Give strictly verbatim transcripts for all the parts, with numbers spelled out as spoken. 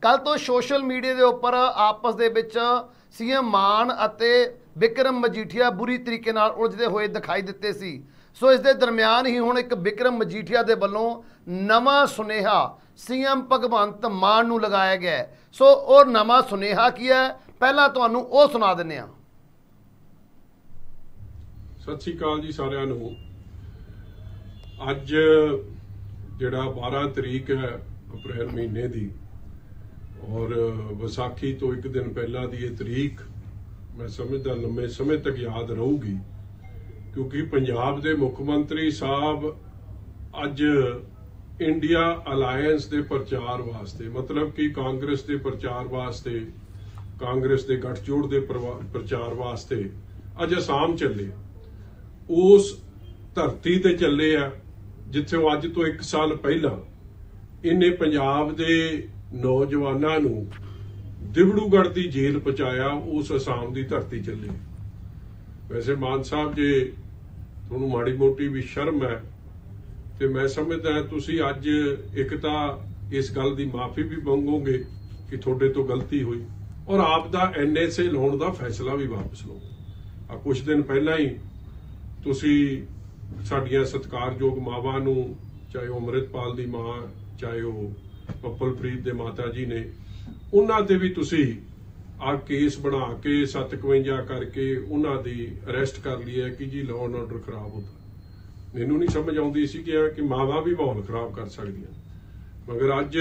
कल तो social media के उपर आपस दे विच सीएम मान अते बिक्रम मजीठिया बुरी तरीके नाल उलझदे हुए दिखाई दिते सी। सो इस दे दरम्यान ही हुण एक बिक्रम मजीठिया दे वल्लों नवां सुनेहा सीएम भगवंत मान नूं लगाया गया है। सो और नवां सुनेहा की है, पहला तुहानूं ओह सुना दिंदे हां। सत श्री अकाल जी सारिआं नूं। अज जिहड़ा बारह तरीक है अप्रैल महीने दी और विसाखी तो एक दिन पहला दी ये तरीक मैं समझदा लंबे समय तक याद रहूगी, क्योंकि पंजाब दे मुख्यमंत्री साहब अज इंडिया अलायंस दे प्रचार वास्ते, मतलब कि कांग्रेस दे प्रचार वास्ते, कांग्रेस दे गठजोड़ दे प्रचार वास्ते अज असाम चले। उस धरती ते चले आ जिथे अज तो एक साल पहला इन्हें पंजाब दे नौजवानों नूं डिब्रूगढ़ की जेल पहुंचाया। उस असाम की धरती चले। वैसे मान साहब जे तुहानूं माड़ी मोटी भी शर्म है तो मैं समझदा तुसीं अज एक तां इस गल की माफ़ी भी मंगोगे कि थोड़े तो गलती हुई, और आप दा एन एस ए लाउण दा फैसला भी वापस लो। आ कुछ दिन पहला ही तुसीं साडियां सत्कारयोग मावां नूं, चाहे वो अमृतपाल दी मां, चाहे वो पप्पलप्रीत दे माता जी ने, उन्हां ते भी तुसीं आ केस बना के सत्त इकवंजा करके उन्हां दी अरेस्ट कर लिया कि जी लॉ एंड ऑर्डर खराब होता। मैनूं नहीं समझ आउंदी सी कि कि मावां भी माहौल खराब कर सकदियां, मगर अज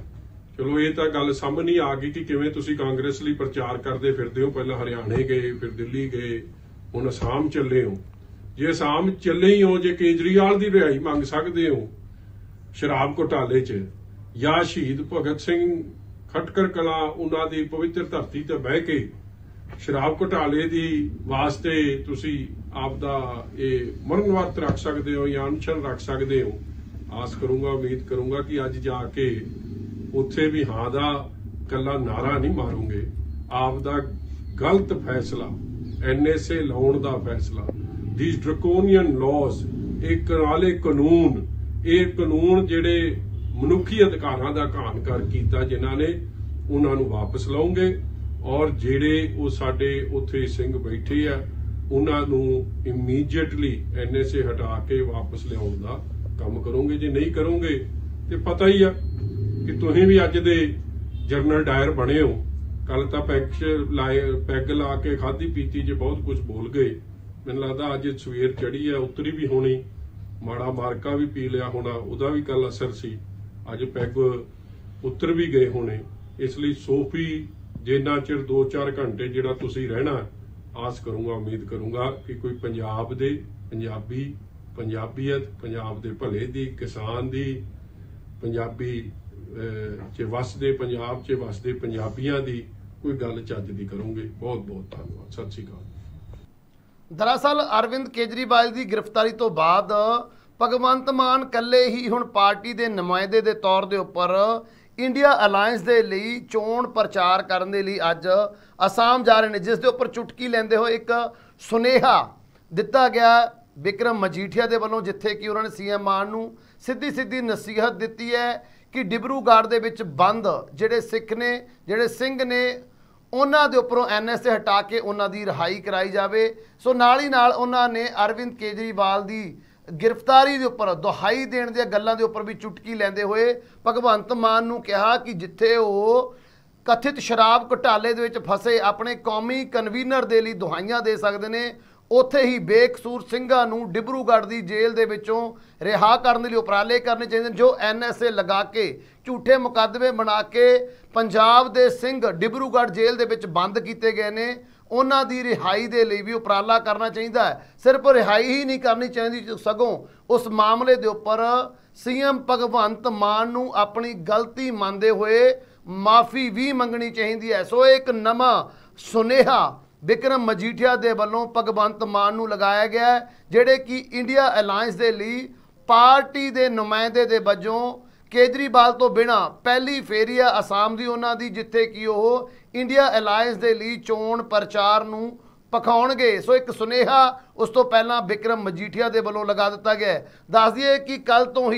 चलो ये तां गल सामने आ गई कि किवें तुसीं कांग्रेस लई प्रचार करदे फिरदे हो। पहलां हरियाणे गए, फिर दिल्ली गए, हुण असाम चले हो। जे असाम चले ही हो, जे केजरीवाल की रिहाई मंग सकते हो शराब घोटाले च, या शहीद भगत सिंह खटकर कला उन्हां दी पवित्र धरती ते बह के शराब घोटाले दी वास्ते तुसी आपदा ये मरण वर्त रख सकते हो या अनशन रख सकते हो। आस करूंगा, उम्मीद करूंगा कि अज जाके उत्थे भी हाँ दा कला नारा नहीं मारोगे। आपदा गलत फैसला एन एस ए लाउण दा फैसला, दीज ड्रकोनियन लॉज, एक कराले कानून, ये कानून जिहड़े मनुखी अधिकारां दा घान कर कीता जिन्हां ने, उन्हां नूं वापस लाओगे। और जिहड़े वो साडे उत्थे सिंह बैठे आ उन्हां नूं इमीडिएटली एन एस ए हटा के वापस लियाउण दा काम करोगे। जे नहीं करोगे तो पता ही आ कि तुसीं भी अज दे जनरल डायर बने हो। कल तां पैग लाए पैग ला के खाधी पीती च बहुत कुछ बोल गए। मैनूं लगदा अज सवेर चढ़ी है, उतरी भी होनी, माड़ा मारका भी पी लिया होना, उहदा भी कल असर सी। अज पैग उतर भी गए होने। इसलिए सोफी जिन्ना चिर दो चार घंटे जिहड़ा तुसीं रहना, आस करूंगा, उम्मीद करूंगा कि कोई पंजाब दे पंजाबी, पंजाबीयत, पंजाब दे भले दी, किसान दी, पंजाबी च वसदे, पंजाब च वसदे पंजाबियां दी कोई गल चज दी करोगे। बहुत बहुत धन्यवाद। सत श्री अकाल। दरअसल अरविंद केजरीवाल की गिरफ्तारी तो बाद भगवंत मान कल्ले ही हुण पार्टी के नुमाइंदे के तौर के उपर इंडिया अलायंस के लिए चोण प्रचार करने के लिए अज असाम जा रहे हैं, जिस दे उपर चुटकी लेंदे होए एक सुनेहा दिता गया बिक्रम मजीठिया के वलों, जिथे कि उन्होंने सीएम मान नूं सीधी सीधी नसीहत दी है कि डिब्रूगढ़ दे विच बंद जिहड़े सिख ने, जिहड़े सिंह ने, उन्हां दे उपरों एन एस ए हटा के उन्हां दी रिहाई कराई जाए। सो नाल ही नाल उन्हां ने अरविंद केजरीवाल की गिरफ्तारी के उपर दुहाई देण दी गल्लां दे उपर भी चुटकी लैंदे होए भगवंत मान नूं कहा कि जिथे वो कथित शराब घोटाले दे विच फसे अपने कौमी कन्वीनर दे लई दुहाइयां दे सकदे ने, उत्थे ही बेकसूर ਸਿੰਘਾਂ नूं डिब्रूगढ़ की जेल दे विचों रिहा करने लई उपराले करने चाहिए। जो एन एस ए लगा के झूठे मुकदमे बना के पंजाब दे सिंह डिब्रूगढ़ जेल दे विच बंद किए गए ने, उन्हां दी रिहाई दे लई भी उपराला करना चाहिए है। सिर्फ रिहाई ही नहीं करनी चाहिए, सगों उस मामले दे उपर सीएम भगवंत मान नूं अपनी गलती मनदे हुए माफ़ी भी मंगनी चाहिए है। सो एक नवां सुनेहा बिक्रम मजीठिया के वलों भगवंत मान नूं लगाया गया है, जिहड़े कि इंडिया अलायंस के लिए पार्टी के नुमाइंदे दे वजों केजरीवाल तो बिना पहली फेरी है असाम की उन्हां दी, जिथे कि वो इंडिया अलायंस के लिए चोण प्रचार नूं पखाउणगे। सो एक सुनेहा उस तो पहला बिक्रम मजीठिया के वलों लगा दिता गया है। दस दिए कि कल तो ही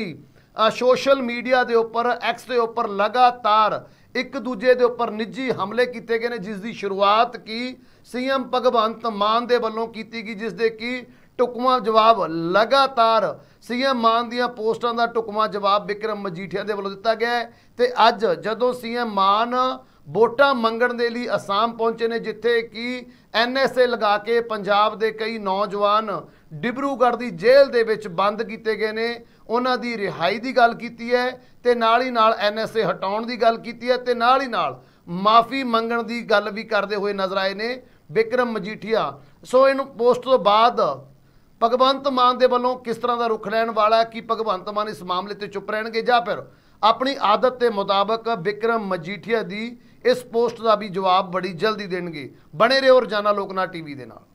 सोशल मीडिया के उपर एक्स के उपर लगातार एक दूजे के उपर निजी हमले किए गए हैं, जिसकी शुरुआत की सीएम भगवंत मान के वलों की गई, जिसके कि टुकमा जवाब लगातार सीएम मान दियां पोस्टां का टुकमा जवाब विक्रम मजीठिया के वलों दिता गया है। तो अज जदों सीएम मान वोटां मंगण दे लई आसाम पहुंचे ने, जिथे कि एन एस ए लगा के पंजाब के कई नौजवान डिब्रूगढ़ की जेल दे विच बंद किए गए ने, उन्हां दी रिहाई की गल की है, ते नाल ही नाल एन एस ए हटाउण की गल की है, ते नाल ही नाल माफ़ी मंगण की गल भी करते हुए नजर आए ने विक्रम मजीठिया। सो इन पोस्ट तो बाद भगवंत मान के वलों किस तरह का रुख लैण वाला है, कि भगवंत मान इस मामले ते चुप रहणगे जां फिर अपनी आदत के मुताबिक विक्रम मजीठिया की इस पोस्ट का भी जवाब बड़ी जल्दी देणगे। बने रहो रोजाना लोकनाथ टीवी दे नाल।